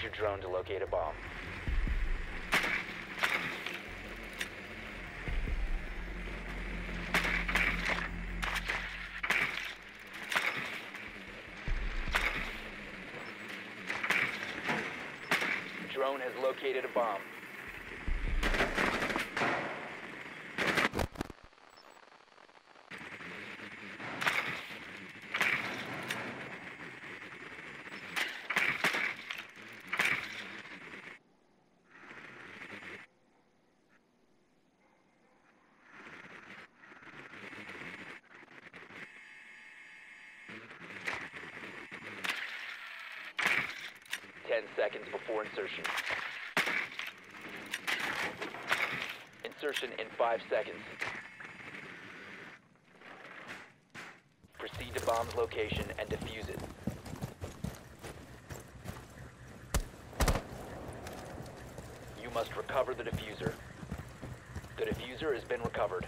Use your drone to locate a bomb. Drone has located a bomb. Seconds before insertion. Insertion in 5 seconds. Proceed to bomb's location and defuse it. You must recover the diffuser. The diffuser has been recovered.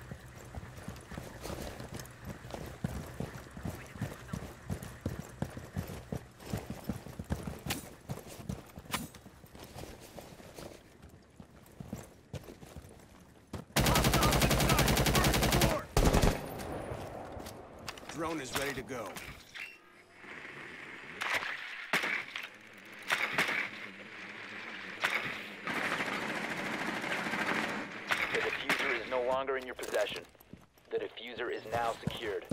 Drone is ready to go. The diffuser is no longer in your possession. The diffuser is now secured.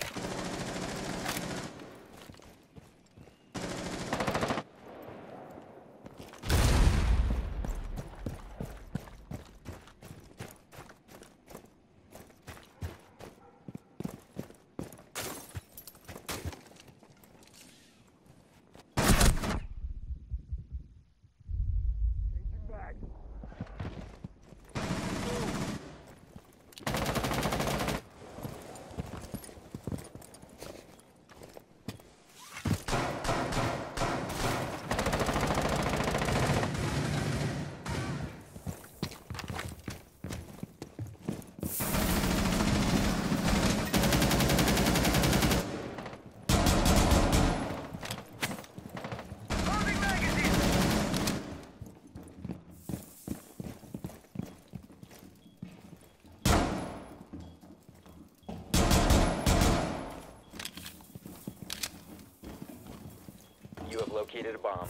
You have located a bomb.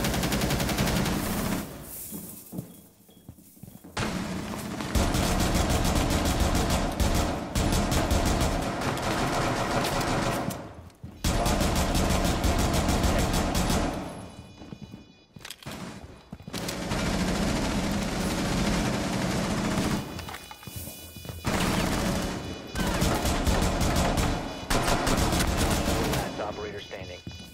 Last operator standing.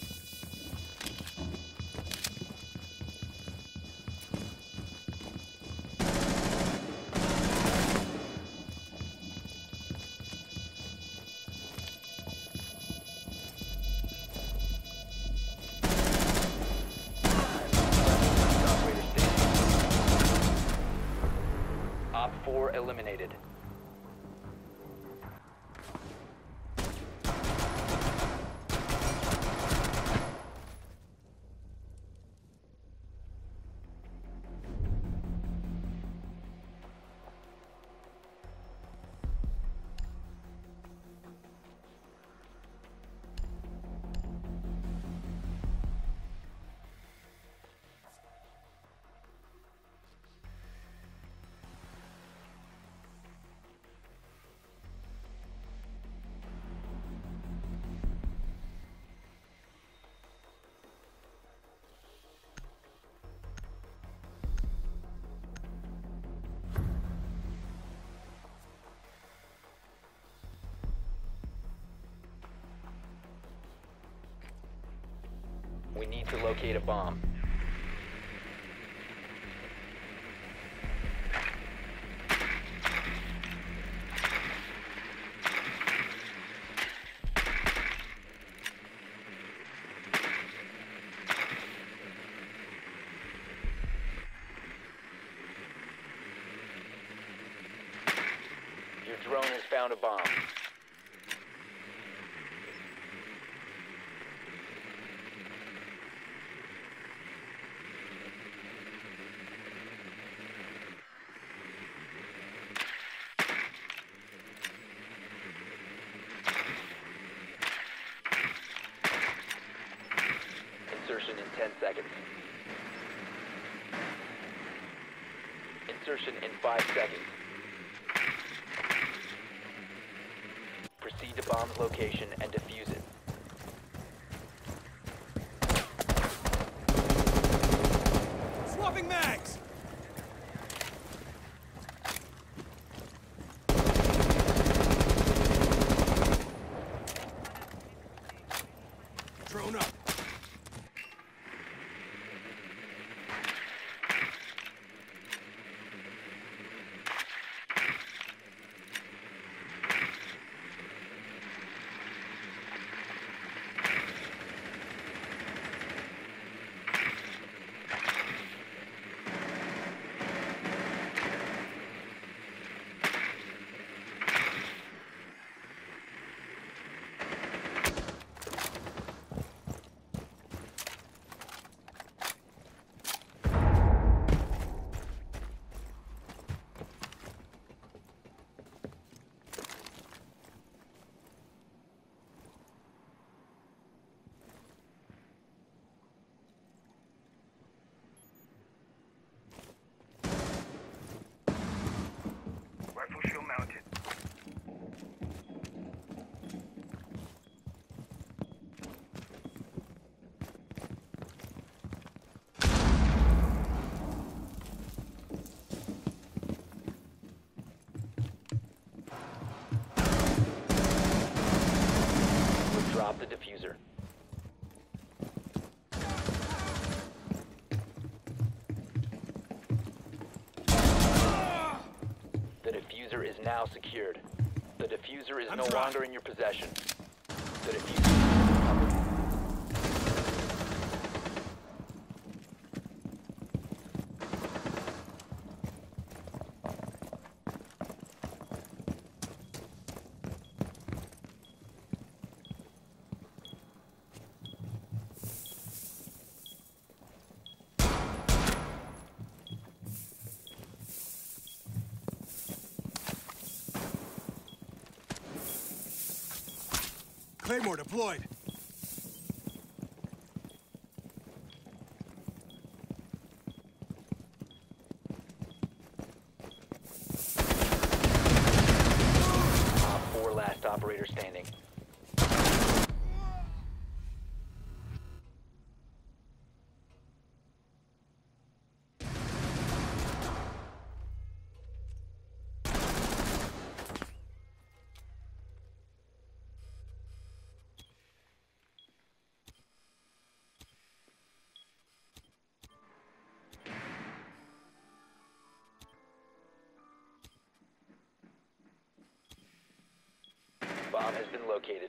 Op 4 eliminated. We need to locate a bomb. Your drone has found a bomb. Insertion in 10 seconds. Insertion in 5 seconds. Proceed to bomb's location and defuse it. Swapping mags! Drone up. Rifle shield mounted. Drop the diffuser. The diffuser is now secured. The diffuser is I'm no dry. longer in your possession. The diffuser is recovered. Claymore deployed. Top 4 last operator standing. Bomb has been located.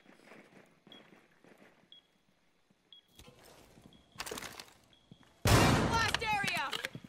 Blast area!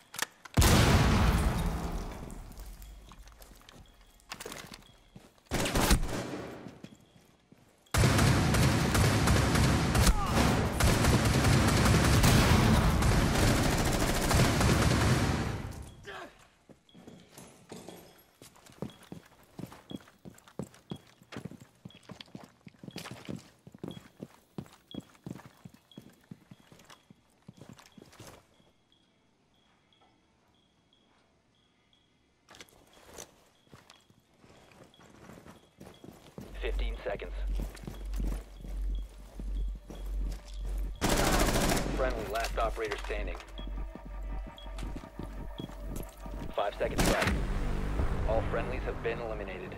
Fifteen seconds. Friendly, last operator standing. 5 seconds left. All friendlies have been eliminated.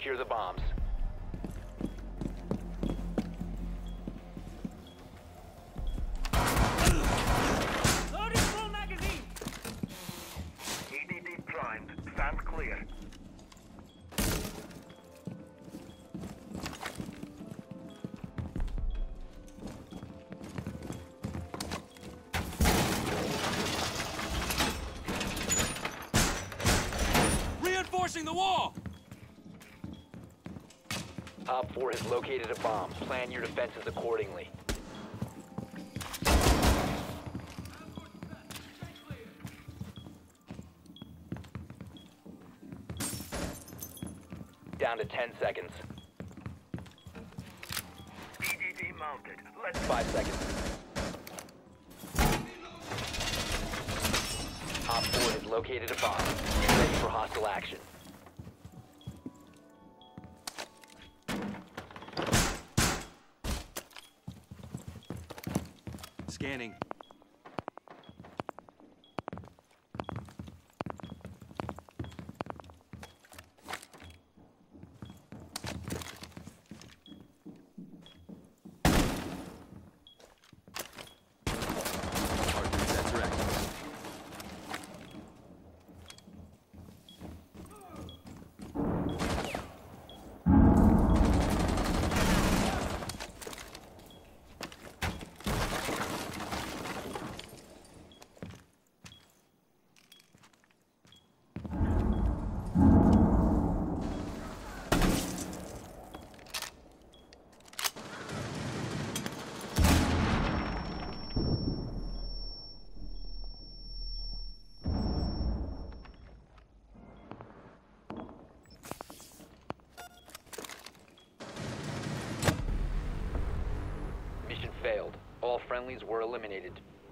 Secure the bombs. Loading full magazine. EDD primed. Stand clear. Reinforcing the wall! Op 4 has located a bomb. Plan your defenses accordingly. Down to 10 seconds. EDD mounted. Let's 5 seconds. Op 4 has located a bomb. Get ready for hostile action. Scanning. Heartbeat sensor active. Mission failed. All friendlies were eliminated.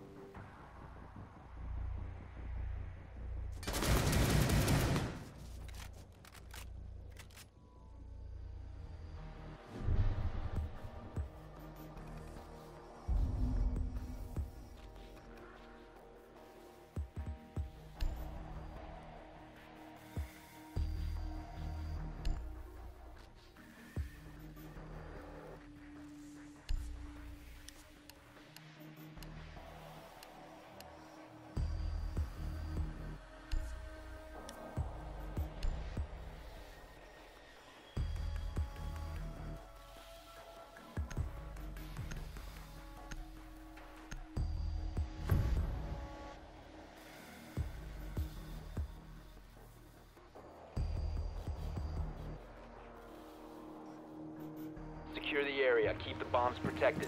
Secure the area. Keep the bombs protected.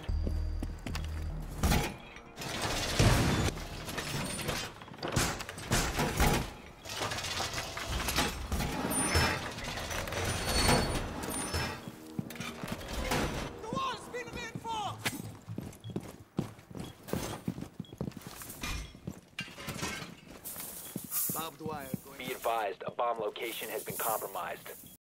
The wall's been reinforced! Barbed wire going. Be advised, a bomb location has been compromised.